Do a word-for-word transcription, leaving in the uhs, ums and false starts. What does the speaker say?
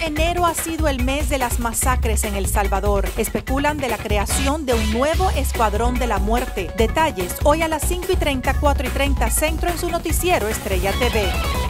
enero ha sido el mes de las masacres en El Salvador. Especulan de la creación de un nuevo escuadrón de la muerte. Detalles hoy a las cinco y treinta, cuatro y treinta Centro en su noticiero Estrella T V.